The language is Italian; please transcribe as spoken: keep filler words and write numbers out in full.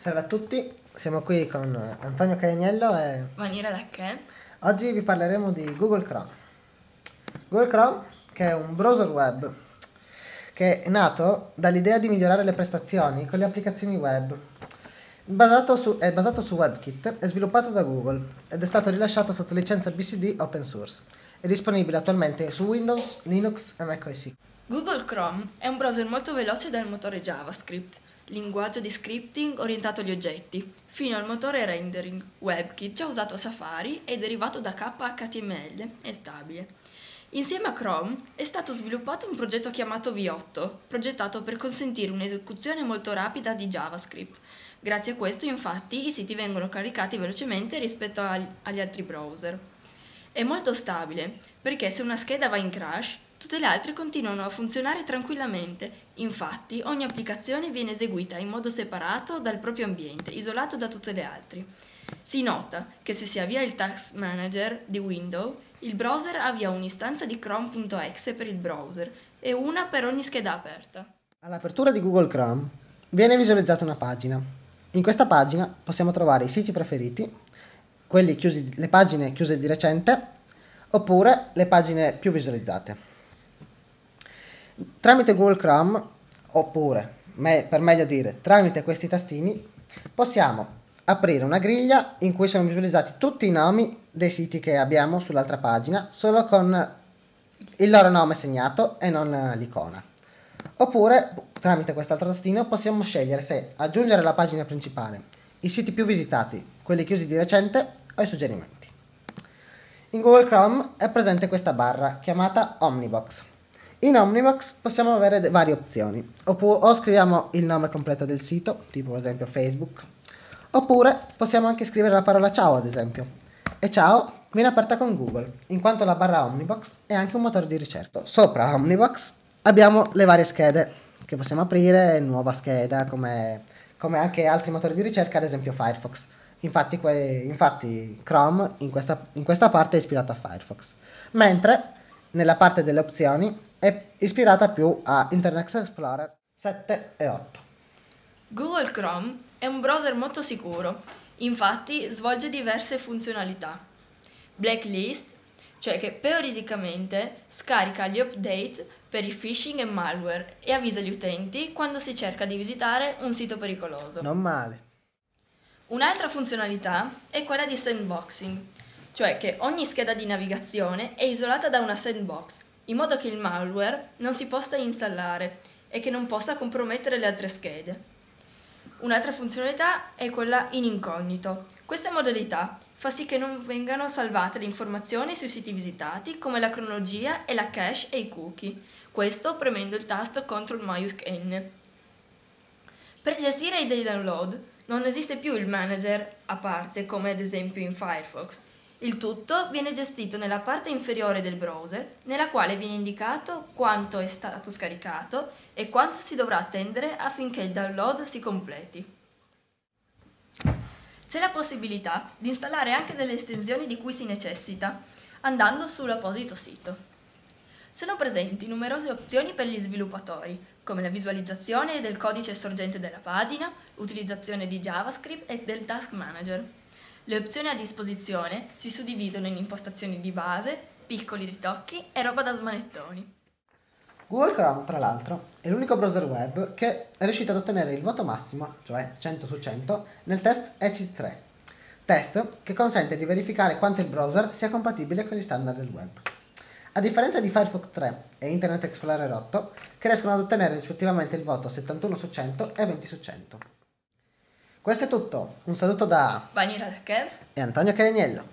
Salve a tutti, siamo qui con Antonio Caianiello e Vanilla da che? oggi vi parleremo di Google Chrome. Google Chrome, che è un browser web che è nato dall'idea di migliorare le prestazioni con le applicazioni web. Basato su, è basato su WebKit, è sviluppato da Google ed è stato rilasciato sotto licenza B C D open source. È disponibile attualmente su Windows, Linux e macOS. Google Chrome è un browser molto veloce dal motore JavaScript, linguaggio di scripting orientato agli oggetti, fino al motore rendering WebKit già usato a Safari e derivato da K H T M L e stabile. Insieme a Chrome è stato sviluppato un progetto chiamato V otto, progettato per consentire un'esecuzione molto rapida di JavaScript. Grazie a questo, infatti, i siti vengono caricati velocemente rispetto agli altri browser. È molto stabile, perché se una scheda va in crash, tutte le altre continuano a funzionare tranquillamente. Infatti, ogni applicazione viene eseguita in modo separato dal proprio ambiente, isolato da tutte le altre. Si nota che se si avvia il Task Manager di Windows, il browser avvia un'istanza di Chrome.exe per il browser e una per ogni scheda aperta. All'apertura di Google Chrome viene visualizzata una pagina. In questa pagina possiamo trovare i siti preferiti, quelli chiusi, le pagine chiuse di recente, oppure le pagine più visualizzate. Tramite Google Chrome, oppure, me, per meglio dire, tramite questi tastini, possiamo aprire una griglia in cui sono visualizzati tutti i nomi dei siti che abbiamo sull'altra pagina, solo con il loro nome segnato e non l'icona. Oppure, tramite quest'altro tastino, possiamo scegliere se aggiungere alla pagina principale i siti più visitati, quelli chiusi di recente o i suggerimenti. In Google Chrome è presente questa barra chiamata Omnibox. In Omnibox possiamo avere varie opzioni, Oppu- o scriviamo il nome completo del sito, tipo ad esempio Facebook, oppure possiamo anche scrivere la parola ciao ad esempio. E ciao viene aperta con Google, in quanto la barra Omnibox è anche un motore di ricerca. Sopra Omnibox abbiamo le varie schede che possiamo aprire, nuova scheda, come, come anche altri motori di ricerca, ad esempio Firefox. Infatti, que, infatti Chrome in questa, in questa parte è ispirato a Firefox, mentre nella parte delle opzioni è ispirata più a Internet Explorer sette e otto. Google Chrome è un browser molto sicuro, infatti svolge diverse funzionalità. Blacklist, cioè che periodicamente scarica gli update per il phishing e malware e avvisa gli utenti quando si cerca di visitare un sito pericoloso. Non male. Un'altra funzionalità è quella di sandboxing, cioè che ogni scheda di navigazione è isolata da una sandbox, in modo che il malware non si possa installare e che non possa compromettere le altre schede. Un'altra funzionalità è quella in incognito. Questa modalità fa sì che non vengano salvate le informazioni sui siti visitati, come la cronologia e la cache e i cookie, questo premendo il tasto control N. Per gestire i download non esiste più il manager a parte, come ad esempio in Firefox. Il tutto viene gestito nella parte inferiore del browser, nella quale viene indicato quanto è stato scaricato e quanto si dovrà attendere affinché il download si completi. C'è la possibilità di installare anche delle estensioni di cui si necessita, andando sull'apposito sito. Sono presenti numerose opzioni per gli sviluppatori, come la visualizzazione del codice sorgente della pagina, l'utilizzazione di JavaScript e del Task Manager. Le opzioni a disposizione si suddividono in impostazioni di base, piccoli ritocchi e roba da smanettoni. Google Chrome, tra l'altro, è l'unico browser web che è riuscito ad ottenere il voto massimo, cioè cento su cento, nel test E C tre, test che consente di verificare quanto il browser sia compatibile con gli standard del web. A differenza di Firefox tre e Internet Explorer otto, che riescono ad ottenere rispettivamente il voto settantuno su cento e venti su cento. Questo è tutto, un saluto da Vanilla da Kev e Antonio Caianiello.